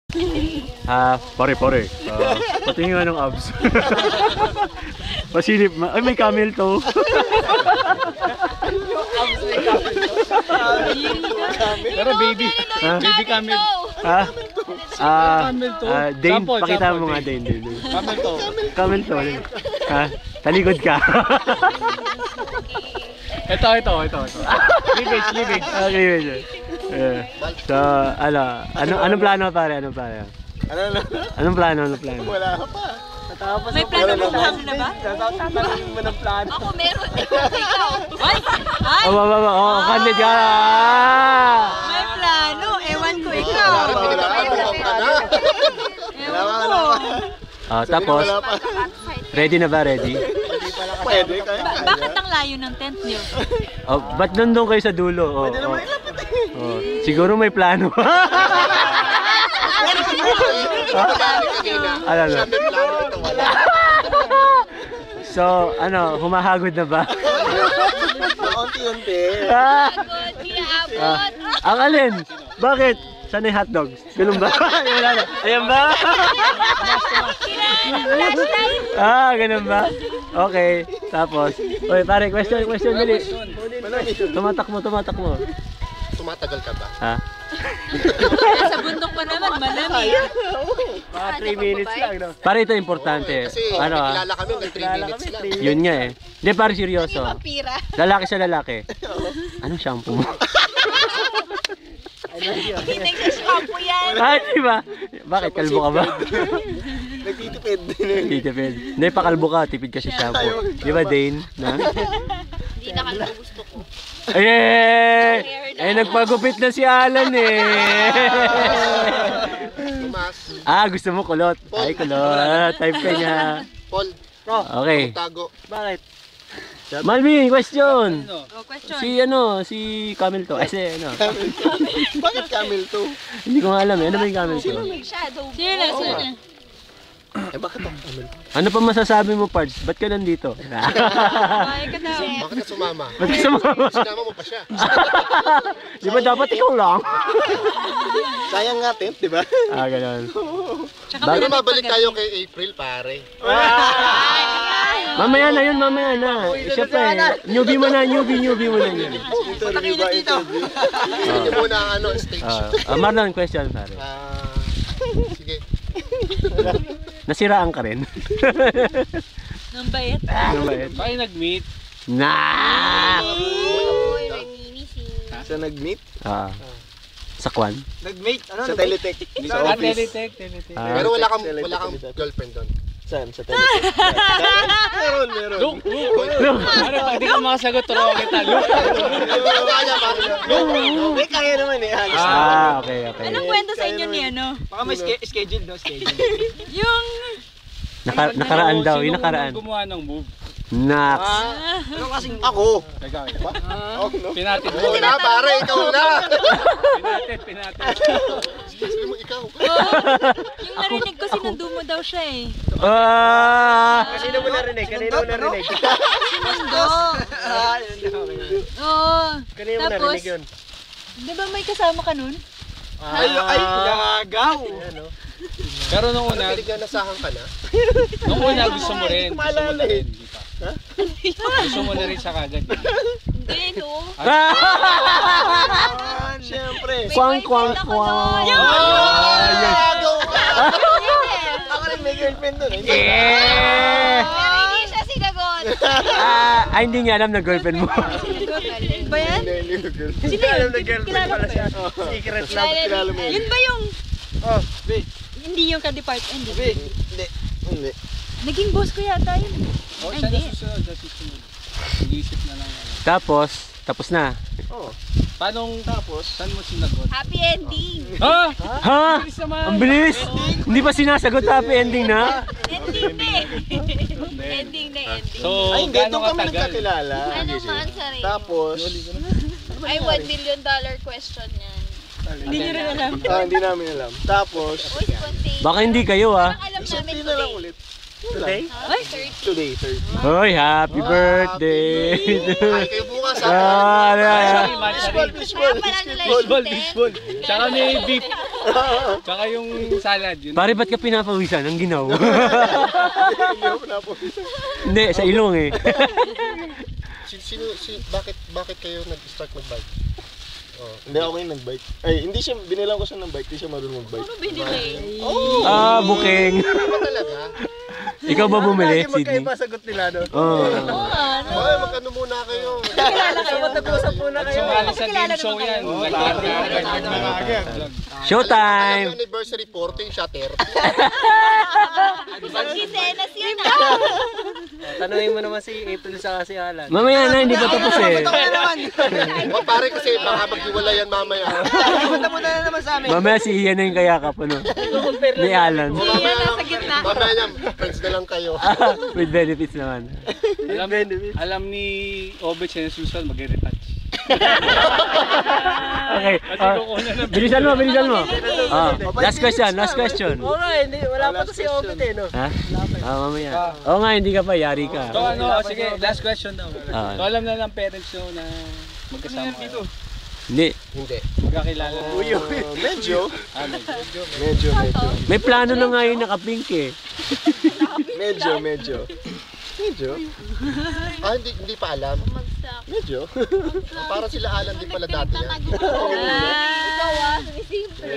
Pare. Patingin nga ng abs. Pasilip. Ay, may camel to. Pero baby. Baby camel. Dane, pakita mo nga Dane. Camel to. Talikod ka. Ito. Livage. Okay, so, anong plano pare? Anong plano? Wala pa. May plano mo ba? Tatanungin mo ng plano. Ako meron. Ikaw. Ay! Candid ka! May plano. Ewan ko ikaw. Ewan ko. Tapos, ready na ba? Ready? Pwede, kaya. Bakit ang layo ng tent niyo? Ba't nandun kayo sa dulo? Pwede naman ilapit eh. Siguro may plano. So, humahagod na ba? Unti-unti. Hindi aabot. Ang alin? Bakit? Saan yung hotdogs? Ganun ba? Wala na. Ayan ba? Ganun ba? Okay. Tapos, oy pare, question dali. Tumatak mo. Tumatagal ka ba? Sa bundok pa naman, malamig. Mga 3 minutes lang, no? Pare, ito importante. Kasi kilala kami ng 3 minutes lang. Yun nga eh. Hindi, pare, seryoso. Lalaki sa lalaki. Anong shampoo mo? Hindi nag-shampoo yan. Diba? Bakit? Kalbo ka ba? Nagtitipid. Hindi, pakalbo ka. Tipid ka sa shampoo. Di ba, Dane? Hindi na kalbo gusto ko. Nagpagupit na si Alan eh. Tomas. Gusto mo kulot. Ay, kulot. Type ka niya. Paul. Okay. Tago. Bakit? Malvin, question. Question. Si Camel to. Bakit camel to? Hindi ko nga alam eh. Ano ba yung Camel to? Shadow. Sino? Bakit ang camel? Ano pa masasabi mo, Pards? Ba't ka nandito? Ay, ka daw. Bakit ka sumama? Ba't ka sumama? Sinama mo pa siya. Di ba dapat ikaw lang? Sayang nga tent, di ba? Ganon. Pero mabalik tayo kay April, pare. Mamaya na yun. Siyempre, newbie mo na yun. Interview ba ito? Hindi muna ang stage. Marlon, question, pare. Sige. Nasiraan ka rin. Nang bayat. Tayo nag-meet. Sa nag-meet? Sa Kwan? Nag-meet? Sa Teletech. Sa office. Teletech. Pero wala kang girlfriend doon. Saan? Sa Teletech. Meron. Look. Ano, pag di ka makasagot, turuan kita. Look. May kaya naman eh. Okay. Anong kwento sa inyo ni ano? Baka may schedule daw. Yung... Nakaraan daw. Yung nakaraan. Sino gumawa ng move? Nax. Ano kasing ako? Pinatid mo. Ikaw na, pare. Ikaw na. Pinatid. Sabi mo, ikaw. Yung narinig ko, sinundo mo daw siya eh. Sino mo narinig? Kanino mo narinig? Sinundo. Oo. Kanino mo narinig yun? Di ba may kasama ka nun? Ay, gagaw. Pero nung una, Nasahan ka na? nung una gusto mo rin. Gusto mo na rin sa kagad. Hindi, no? Siyempre. Kwang. Gagaw ka. Ako rin may girlfriend doon. Pero hindi siya sinagot. Hindi niya alam na girlfriend mo. Ba yan? Sino alam na girlfriend pala siya? Secret love. Kilala mo. Yun ba yung... Hindi yung ka-depart. Hindi. Naging boss ko yata yun. Ay, hindi. Nag-iisip na lang. Tapos na. Paano tapos? Saan mo sinagot? Happy ending. Ha? Ha? Ang bilis! Hindi pa sinasagot happy ending na? Ending na eh. Ending. So, Ay, hindi. Doon kami nagkakilala. Ano man, sorry. Tapos, Ay, $1 million question yan. Hindi nyo rin alam. Hindi namin alam. Tapos, Uy, spontaneous. Baka hindi kayo Parang alam namin hindi na lang today. ulit. Today? Ay, 30. Today. Hoy, happy birthday! Ay, kayo bukas ha. Ah, Fishball. Kaya pala nila yung Baseball, tent. baseball. Tsaka may beef. Tsaka yung salad, yun. Pare, ba't ka pinapawisan? Ang ginaw. Hindi, sa ilong eh. Bakit kayo nag-start mag-bike? Hindi ako yung nag-bike. Ay, hindi siya, binilang ko siya ng bike, hindi siya marunong mag-bike. Ano binili? Ah, buking. Ano talaga? Ikaw ba bumili, Sydney? sagot nila, no? Oo. Ay, magkano muna kayo? Kilala kayo. Nag-usap muna kayo. Sumali sa game show yan. Showtime! Ang anniversary 14 siya 30. Pag-kisenas yan Tanungin mo naman si April sa si Alan. Mamaya na, hindi pa tapos eh. O pare kasi baka maghiwala yan mamaya. Punta na naman sa amin. Mamaya si Ian na yung kayakap, ano? Ni Alan. Yan nasa gitna. Mamaya yan, friends na lang kayo. With benefits naman. Alam ni Obet siya na Susan mag-retouch. Okay. Bilisan mo, bilisan mo. Last question, last question. Hindi, wala pa to si Obet eh, no? Ha? Mamaya. Oo nga, hindi ka pa, yari ka. So ano, sige, last question daw. So alam na ng parents nyo na magkasama kayo. Hindi. Hindi. Magkakilala na. Medyo. Medyo. May plano na nga yung naka-pink eh. Medyo. Ah, hindi pa alam. Medyo. Para sila alam din pala dati yan. Ikaw simple.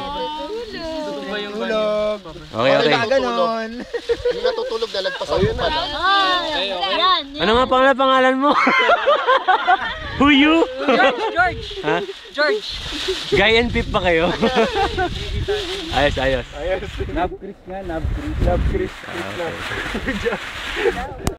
Tulog. Okay, okay. Ganon. Hindi natutulog na lagpasan mo pala. Ayan. Ano nga pangalan mo? Who you? George. Ha? George. Guy and Pip pa kayo? Ayos. Love Chris nga, Love Chris. Love Chris.